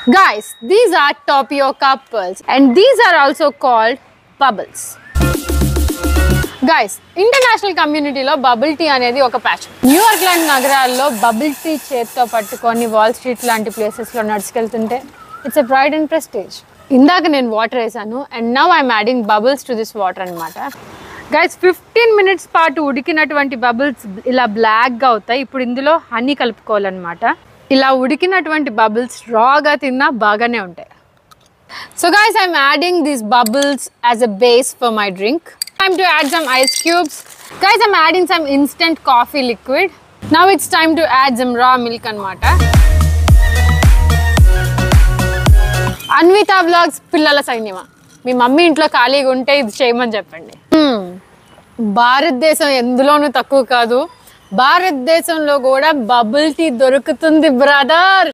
Guys, these are tapioca pearls and these are also called bubbles. Guys, international community lo bubble tea anedi oka passion. New York లాంటి నగరాల్లో bubble tea చేత్తో పట్టుకొని wall street లాంటి places లో నడుచుకెళ్తుంటే it's a pride and prestige. ఇందాక నేను water వేసాను and now I'm adding bubbles to this water అన్నమాట. Guys, 15 minutes పాటు ఉడికినటువంటి bubbles ఇలా బ్లాక్ గా అవుతాయి. ఇప్పుడు ఇందులో హనీ కలుపుకోవాలన్నమాట. ఇలా ఉడికినటువంటి bubbles రాగా తిన్నా బాగానే ఉంటాయి. So guys, I'm adding these bubbles as a base for my drink. Time to add some ice cubes. Guys, I'm adding some instant coffee liquid. Now it's time to add some raw milk anamata. Anvitha vlogs pillala sainima. మీ mummy ఇంట్లో ఖాళీగా ఉంటే ఇది చేయమని చెప్పండి. భారతదేశం ఎందులోనూ తక్కువ కాదు. భారతదేశంలో కూడా బబుల్ టీ దొరుకుతుంది బ్రదర్.